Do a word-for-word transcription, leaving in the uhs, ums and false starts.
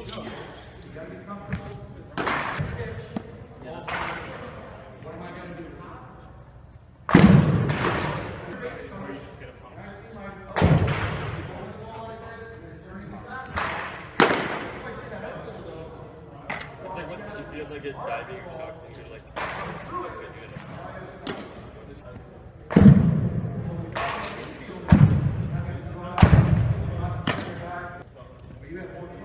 gotta be comfortable. Pitch. What am I gonna do? I see my going to the wall like this and then turning his back. If I see that uphill though. It's like what if you have like a diving or shock thing, you're like Through it. You have more